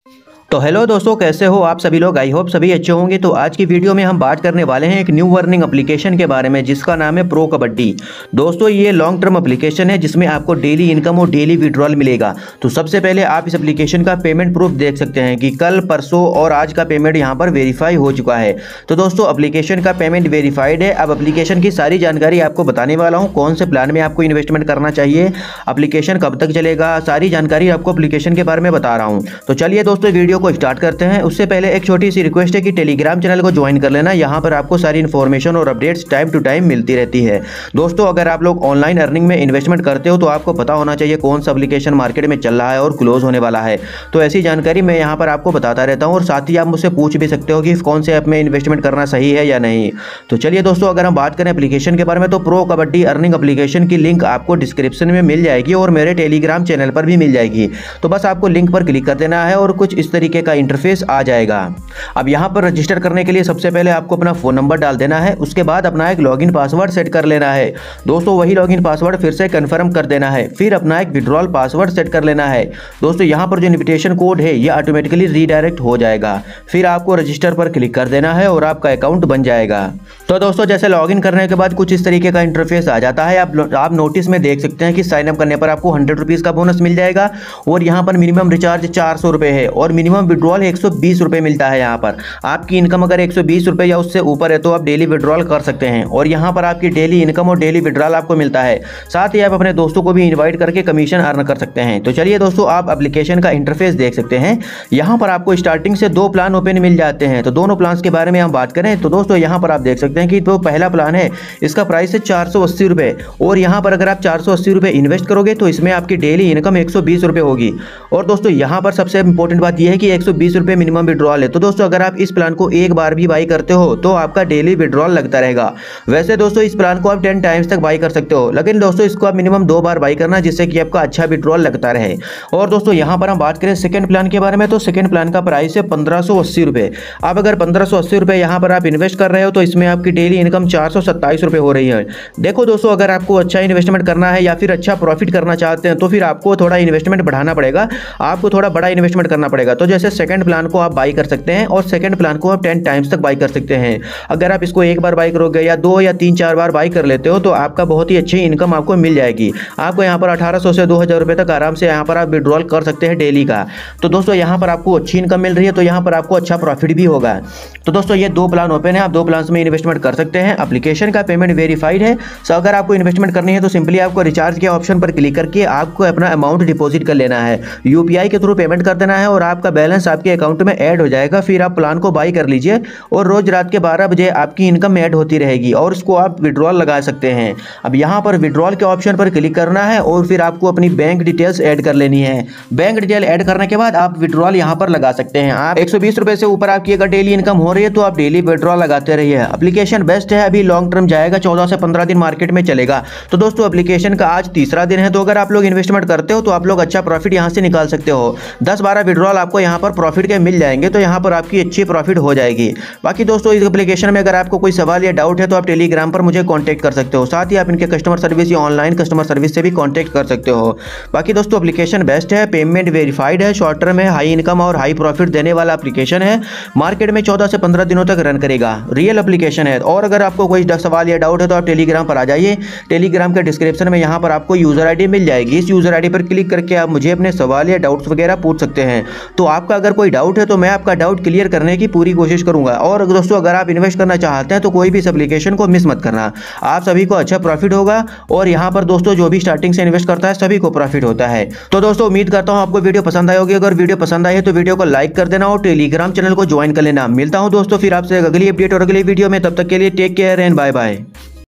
तो हेलो दोस्तों, कैसे हो आप सभी लोग। आई होप सभी अच्छे होंगे। तो आज की वीडियो में हम बात करने वाले हैं एक न्यू अर्निंग एप्लीकेशन के बारे में जिसका नाम है प्रो कबड्डी। दोस्तों ये लॉन्ग टर्म एप्लीकेशन है जिसमें आपको डेली इनकम और डेली विड्रॉल मिलेगा। तो सबसे पहले आप इस एप्लीकेशन का पेमेंट प्रूफ देख सकते हैं कि कल परसों और आज का पेमेंट यहाँ पर वेरीफाई हो चुका है। तो दोस्तों एप्लीकेशन का पेमेंट वेरीफाइड है। अब एप्लीकेशन की सारी जानकारी आपको बताने वाला हूँ, कौन से प्लान में आपको इन्वेस्टमेंट करना चाहिए, एप्लीकेशन कब तक चलेगा, सारी जानकारी आपको एप्लीकेशन के बारे में बता रहा हूँ। तो चलिए दोस्तों वीडियो को स्टार्ट करते हैं। उससे पहले एक छोटी सी रिक्वेस्ट है कि टेलीग्राम चैनल को ज्वाइन कर लेना। यहाँ पर आपको सारी इन्फॉर्मेशन और अपडेट्स टाइम टू टाइम मिलती रहती है। दोस्तों अगर आप लोग ऑनलाइन अर्निंग में इन्वेस्टमेंट करते हो तो आपको पता होना चाहिए कौन सा एप्लीकेशन मार्केट में चल रहा है और क्लोज होने वाला है। तो ऐसी जानकारी मैं यहाँ पर आपको बताता रहता हूँ और साथ ही आप मुझसे पूछ भी सकते हो कि कौन से ऐप में इन्वेस्टमेंट करना सही है या नहीं। तो चलिए दोस्तों अगर हम बात करें एप्लीकेशन के बारे में तो प्रो कबड्डी अर्निंग एप्लीकेशन की लिंक आपको डिस्क्रिप्शन में मिल जाएगी और मेरे टेलीग्राम चैनल पर भी मिल जाएगी। तो बस आपको लिंक पर क्लिक कर देना है और कुछ इस तरीके का इंटरफेस आ जाएगा। अब यहां पर रजिस्टर करने के लिए सबसे पहले आपको अपना फोन नंबर डाल देना है। उसके बाद अपना एक लॉगिन पासवर्ड सेट कर लेना है। दोस्तों वही लॉगिन पासवर्ड फिर से कंफर्म कर देना है। फिर अपना एक विड्रॉल पासवर्ड सेट कर लेना है। दोस्तों यहां पर जो इन्विटेशन कोड है ये ऑटोमेटिकली रीडायरेक्ट हो जाएगा। फिर आपको रजिस्टर पर क्लिक कर देना है और आपका अकाउंट बन जाएगा। तो दोस्तों जैसे लॉगिन करने के बाद कुछ इस तरीके का इंटरफेस आ जाता है। आप नोटिस में देख सकते हैं कि साइन अप करने पर आपको 100 रुपीज़ का बोनस मिल जाएगा और यहाँ पर मिनिमम रिचार्ज 400 रुपये है और मिनिमम विड्रॉल 120 रुपये मिलता है। यहाँ पर आपकी इनकम अगर 120 रुपये या उससे ऊपर है तो आप डेली विड्रॉल कर सकते हैं और यहाँ पर आपकी डेली इनकम और डेली विड्रॉल आपको मिलता है। साथ ही आप अपने दोस्तों को भी इनवाइट करके कमीशन अर्न कर सकते हैं। तो चलिए दोस्तों आप एप्लीकेशन का इंटरफेस देख सकते हैं। यहाँ पर आपको स्टार्टिंग से 2 प्लान ओपन मिल जाते हैं। तो दोनों प्लान के बारे में हम बात करें तो दोस्तों यहाँ पर आप देख सकते हैं कि जो पहला प्लान है इसका प्राइस है 480 रुपये और यहाँ पर अगर आप 480 रुपये इन्वेस्ट करोगे तो इसमें आपकी डेली इनकम 120 रुपये होगी। और दोस्तों यहाँ पर सबसे इंपॉर्टेंट बात यह है कि 120 रुपये मिनिमम विड्रॉल है। तो दोस्तों अगर आप इस प्लान को एक बार भी बाई करते हो तो आपका डेली विड्रॉल लगता रहेगा। वैसे दोस्तों इस प्लान को आप 10 टाइम्स तक बाई कर सकते हो, लेकिन दोस्तों इसको आप मिनिमम 2 बार बाई करना जिससे कि आपका अच्छा विड्रॉल लगता रहे। और दोस्तों यहाँ पर हम बात करें सेकंड प्लान के बारे में तो सेकंड प्लान का प्राइस है 1580 रुपये। अब अगर 1580 रुपये यहाँ पर आप इन्वेस्ट कर रहे हो तो इसमें आपकी डेली इनकम 427 रुपये हो रही है। देखो दोस्तों अगर आपको अच्छा इन्वेस्टमेंट करना है या फिर अच्छा प्रॉफिट करना चाहते हैं तो फिर आपको थोड़ा इन्वेस्टमेंट बढ़ाना पड़ेगा, आपको थोड़ा बड़ा इन्वेस्टमेंट करना पड़ेगा। तो जैसे सेकंड प्लान को आप बाई कर सकते हैं और सेकंड प्लान को आप 10 टाइम्स तक बाई कर सकते हैं। अगर आप इसको एक बार बाई करोगे या 2 या 3-4 बार बाई कर लेते हो तो आपका बहुत ही अच्छी इनकम आपको मिल जाएगी। आपको यहाँ पर 1800 से 2000 रुपये तक आराम से यहाँ पर आप विड्रॉल कर सकते हैं डेली का। तो दोस्तों यहाँ पर आपको अच्छी इनकम मिल रही है तो यहाँ पर आपको अच्छा प्रॉफिट भी होगा। तो दोस्तों ये 2 प्लान ओपन है, आप 2 प्लान में इन्वेस्टमेंट कर सकते हैं। एप्लीकेशन का पेमेंट वेरीफाइड है। सो अगर आपको इन्वेस्टमेंट करनी है तो सिंपली आपको रिचार्ज के ऑप्शन पर क्लिक करके आपको अपना अमाउंट डिपॉजिट कर लेना है, यूपीआई के थ्रू पेमेंट कर देना है और आपका बैलेंस आपके अकाउंट में ऐड हो जाएगा। फिर आप प्लान को बाई कर लीजिए और रोज रात के 12 बजे आपकी इनकम ऐड होती रहेगी और उसको आप विड्रॉल लगा सकते हैं। अब यहाँ पर विड्रॉल के ऑप्शन पर क्लिक करना है और फिर आपको अपनी बैंक डिटेल्स ऐड कर लेनी है। बैंक डिटेल ऐड करने के बाद आप विड्रॉल यहाँ पर लगा सकते हैं। आप 120 रुपये से ऊपर आपकी अगर डेली इनकम हो रही है तो आप डेली विड्रॉल लगाते रहिए। एप्लीकेशन बेस्ट है, अभी लॉन्ग टर्म जाएगा, 14 से 15 दिन मार्केट में चलेगा। तो दोस्तों एप्लीकेशन का आज तीसरा दिन है तो अगर आप लोग इन्वेस्टमेंट करते हो तो आप लोग अच्छा प्रॉफिट यहाँ से निकाल सकते हो। 10-12 विड्रॉल आपको यहाँ पर प्रॉफिट के मिल जाएंगे तो यहाँ पर आपकी अच्छी प्रॉफिट हो जाएगी। बाकी दोस्तों इस एप्लीकेशन में अगर आपको कोई सवाल या डाउट है तो आप टेलीग्राम पर मुझे कांटेक्ट कर सकते हो। साथ ही आप इनके कस्टमर सर्विस या ऑनलाइन कस्टमर सर्विस से भी कांटेक्ट कर सकते हो। बाकी दोस्तों एप्लीकेशन बेस्ट है, पेमेंट वेरीफाइड है, शॉर्ट टर्म है, हाई इनकम और हाई प्रॉफिट देने वाला एप्लीकेशन है। मार्केट में 14 से 15 दिनों तक रन करेगा, रियल एप्लीकेशन है। और अगर आपको कोई सवाल या डाउट है तो आप टेलीग्राम पर आ जाइए। टेलीग्राम के डिस्क्रिप्शन में यहाँ पर आपको यूजर आईडी मिल जाएगी। इस यूजर आईडी पर क्लिक करके आप मुझे अपने सवाल या डाउट्स वगैरह पूछ सकते हैं। तो आपका अगर कोई डाउट है तो मैं आपका डाउट क्लियर करने की पूरी कोशिश करूंगा। और दोस्तों अगर आप इन्वेस्ट करना चाहते हैं तो कोई भी इस एप्लीकेशन को मिस मत करना, आप सभी को अच्छा प्रॉफिट होगा। और यहाँ पर दोस्तों जो भी स्टार्टिंग से इन्वेस्ट करता है सभी को प्रॉफिट होता है। तो दोस्तों उम्मीद करता हूँ आपको वीडियो पसंद आई होगी। अगर वीडियो पसंद आई है तो वीडियो को लाइक कर देना और टेलीग्राम चैनल को ज्वाइन कर लेना। मिलता हूँ दोस्तों फिर आपसे अगली अपडेट और अगली वीडियो में, तब तक के लिए take care and bye bye.